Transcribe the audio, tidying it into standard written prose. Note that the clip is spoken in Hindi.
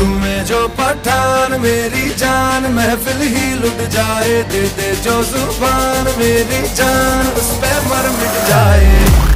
झूमे जो पठान मेरी जान, महफिल ही लुट जाए, दे दे जो जुबान मेरी जान, उस पे मर मिट जाए।